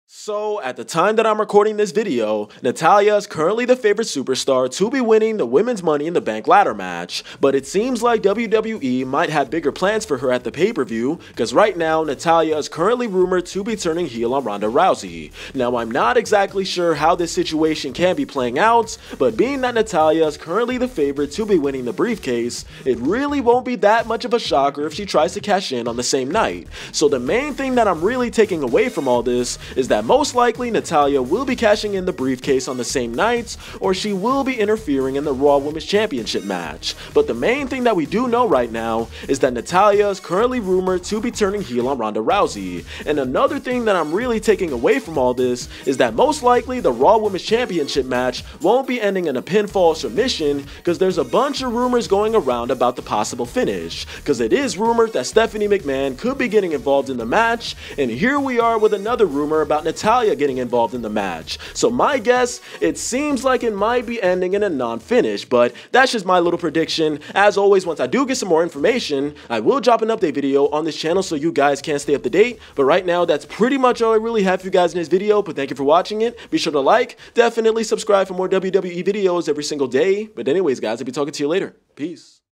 So, at the time that I'm recording this video, Natalya is currently the favorite superstar to be winning the Women's Money in the Bank ladder match, but it seems like WWE might have bigger plans for her at the pay-per-view, because right now, Natalya is currently rumored to be turning heel on Ronda Rousey. Now, I'm not exactly sure how this situation can be playing out, but being that Natalya is currently the favorite to be winning the briefcase, it really won't be that much of a shocker if she tries to cash in on the same night. So the main thing that I'm really taking away from all this is that most likely Natalya will be cashing in the briefcase on the same night, or she will be interfering in the Raw Women's Championship match. But the main thing that we do know right now is that Natalya is currently rumored to be turning heel on Ronda Rousey. And another thing that I'm really taking away from all this is that most likely the Raw Women's Championship match won't be ending in a pinfall submission, because there's a bunch of rumors going around about the possible finish. Because it is rumored that Stephanie McMahon could be getting involved in the match, and here we are with another rumor about Natalya getting involved in the match. So my guess, it seems like it might be ending in a non-finish, but that's just my little prediction. As always, once I do get some more information, I will drop an update video on this channel so you guys can stay up to date. But right now, that's pretty much all I really have for you guys in this video, but thank you for watching it. Be sure to like, definitely subscribe for more WWE videos every single day. But anyways, guys, I'll be talking to you later. Peace.